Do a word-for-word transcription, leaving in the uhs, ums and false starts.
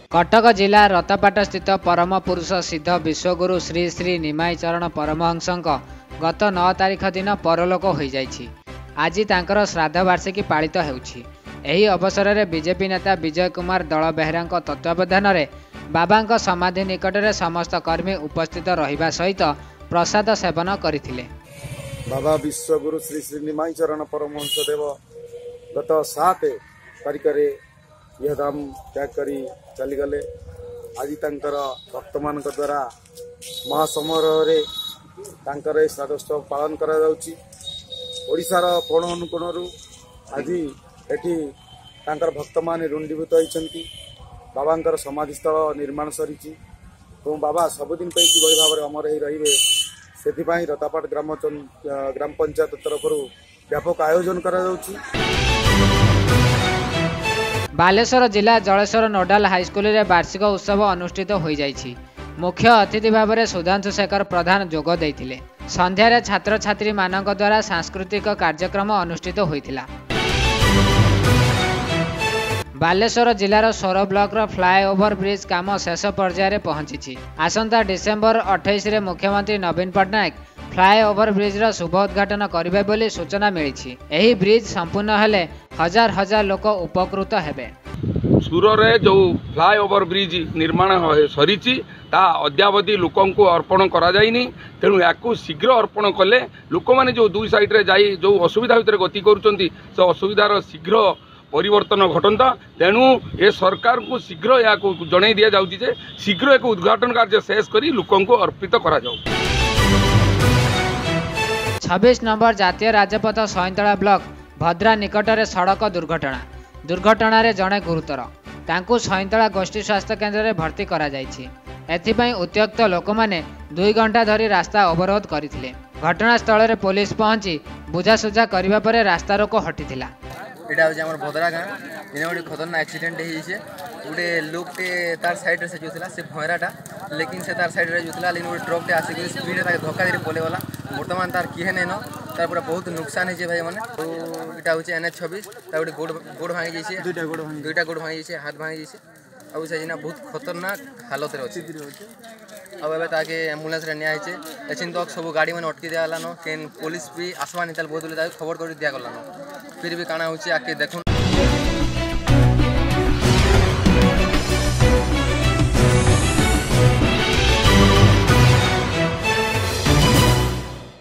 कटक जिला रतपाट स्थित परम पुरुष सिद्ध विश्वगुरु श्री श्री निमाई चरण परमहंस गत नौ तारिख दिन परलोक हो जाइछि। आज तांकर श्राद्ध वार्षिकी पालित हेउछि। एही अवसर में बीजेपी नेता विजय कुमार दल बेहरा तत्वावधान में बाबा समाधि निकट में समस्त कर्मी उपस्थित रहिबा सहित प्रसाद सेवन करथिले। बाबा विश्वगुरु श्री श्री निमाई चरण परमहंस देव गत सात तारिख यह धाम त्याग करी चलीगले। आज तांकर भक्त मान द्वारा महासमारोह तांकर श्राद्धोत्सव पालन करा जाउछि। ओडिशार कोण अनुकोणरू आज एठी तांकर भक्त मान रुंडीभूत होइछन्ति। बाबांकर समाधिस्थल निर्माण सरीछि और बाबा सबुदिन पे किभଳି भाव अमर ही रहिबे सेथिपाई रतापाट ग्राम ग्राम पंचायत तरफ व्यापक आयोजन करा जाउछि। बालेश्वर जिला जलेश्वर नोडाल हाईस्कूल रे वार्षिक उत्सव अनुष्ठित हो जाइछि। मुख्य अतिथि भाव में सुधांशु शेखर प्रधान जोग देइथिले। संध्यारे छात्र छात्री मानक द्वारा सांस्कृतिक कार्यक्रम अनुष्ठित होइथिला। बालेश्वर जिलार सोर ब्लॉक रो फ्लाईओवर ब्रिज काम शेष पर्यायर पहुंची। आसंता डिसेम्बर अठाईस रे मुख्यमंत्री नवीन पट्टनायक फ्लाईओवर ब्रिज रो शुभ उद्घाटन करिबे बोली सूचना मिली। एही ब्रिज संपूर्ण हेले हजार हजार लोक उपकृत हेबे। सुरे जो फ्लाईओवर ब्रिज निर्माण सरीची ता अद्यावधि लोकं को अर्पण करा जाइनी। तेणु या शीघ्र अर्पण कले लोक मैंने जो दुई साइड्रे जाई जो असुविधा भितर गति करुँच से असुविधार शीघ्र परिवर्तन घटंता। तेणु ए सरकार को शीघ्र या जन दि जाऊँगी शीघ्र एक उद्घाटन कार्य शेष करी लोकं को अर्पित करा जाऊ। छब्बीस नंबर जातीय राजपथ सैंतला ब्लॉक भद्रा निकट में सड़क दुर्घटना दुर्घटना रे जड़े गुरुतर तांकु सैंतला गोष्ठी स्वास्थ्य केन्द्र में भर्ती करा जाइछि। एथिपाई उत्त्यक्त लोक मैंने दुई घंटा धरी रास्ता अवरोध करथिले। घटनास्थल में पुलिस पहुंची बुझासुझा करबा परे रास्ता रोक हटिथिला। एटा होजे हमर भद्रा गाँ इन गोटे खतरनाक एक्सीडेंट होइछे। गोटे लोकटे तार साइड से जोला से भयराटा लेकिन से तार साइड रे जोला लेकिन गोटे ट्रकटे आसिक स्पीड रे धक्का दे पले गला। बर्तमान तार किहे नै न तार पूरा बहुत नुकसान होइछे भाई माने। तो एटा होचे एन एच छब्बीस तार गोटे गोड़ गोड़ भांगी जैसे दुईटा गोड़ भांगी दुईटा गोड़ भांगी जैसे हाथ भांगी जैसे अब से जिना बहुत खतरनाक हालत रे अछि। अब एबे ताके एम्बुलेंस रे निया आइछे। एचिन तक सब गाड़ी माने अटकी दिया हला न केन पुलिस भी आसवा निताल बहुत खबर कर दिया गला न। फिर भी काना होची आके देखो।